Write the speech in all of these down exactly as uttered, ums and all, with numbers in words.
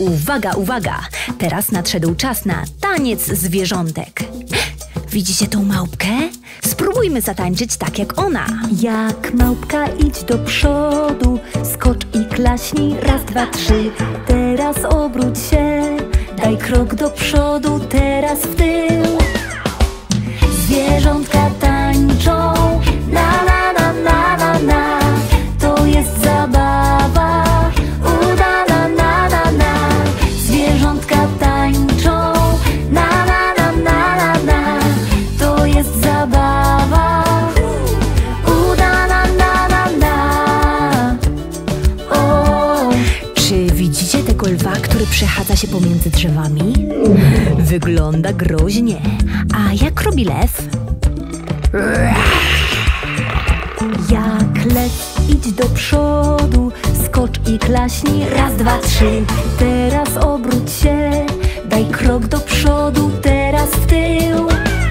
Uwaga, uwaga! Teraz nadszedł czas na taniec zwierzątek. Widzicie tą małpkę? Spróbujmy zatańczyć tak jak ona. Jak małpka idź do przodu, skocz i klaśnij, raz, dwa, trzy. Teraz obróć się, daj krok do przodu, teraz w tył. Zwierzątka tańczą, na na na na na na. To jest zabawa, udana na na na. Zwierzątka tańczą, na na na na na na. To jest zabawa, udana na na na. O. Czy widzicie tego lwa, który przechadza się pomiędzy drzewami? Wygląda groźnie. A jak robi lew? Jak lew idź do przodu, skocz i klaśnij, raz, dwa, trzy. Teraz obróć się, daj krok do przodu, teraz w tył.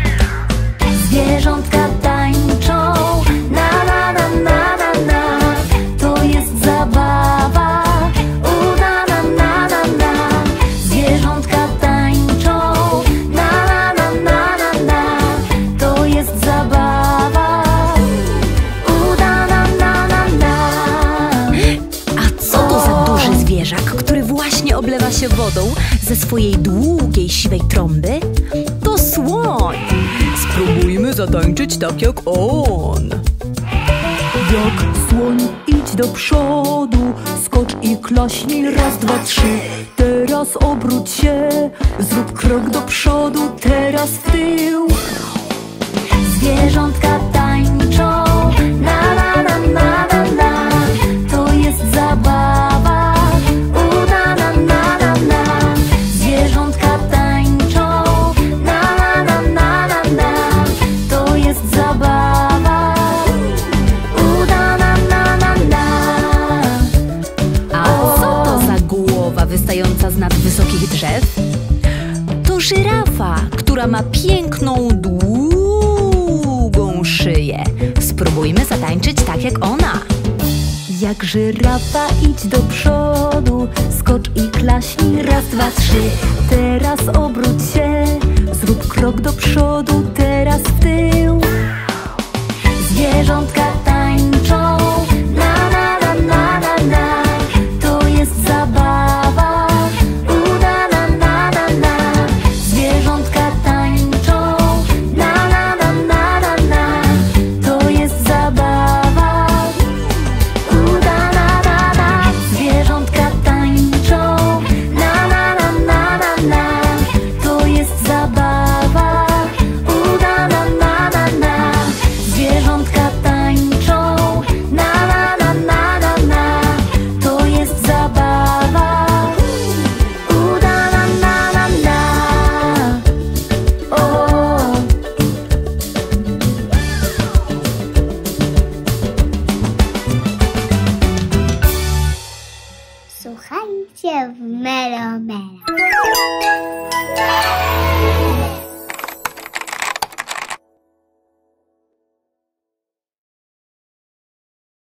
Zwierzątka tańczą, na na na na na na. To jest zabawa, udana na na na. Zwierzątka tańczą, na na na na na na. To jest zabawa, udana na na na. A co to za duży zwierzak, który właśnie oblewa się wodą ze swojej długiej, siwej trąby? To słoń! Spróbujmy zatańczyć tak jak on. Jak słoń idź do przodu, skocz i klaśnij, raz, dwa, trzy. Teraz obróć się, zrób krok do przodu, teraz w tył. Zwierzątka tańczą, na na na na na na. To jest zabawa, udana na na na. Zwierzątka tańczą, na na na na na na. To jest zabawa, udana na na na. A co to za głowa wystająca z nad wysokich drzew? To żyrafa, która ma piękną, długą szyję. Spróbujmy zatańczyć tak jak ona. Jak żyrafa idź do przodu, skocz i klaśnij, raz, dwa, trzy. Teraz obróć się, zrób krok do przodu, teraz w tył. Zwierzątka tańczą, na na na na na na. To jest zabawa, udana na na na. Zwierzątka tańczą, na na na na na na. To jest zabawa, udana na na. Zwierzątka tańczą, na na na na na na. To jest zabawa, udana na na na. Zwierzątka tańczą, na na na na na na. To jest zabawa, udana na na na. O. Słuchajcie w Melo Melo.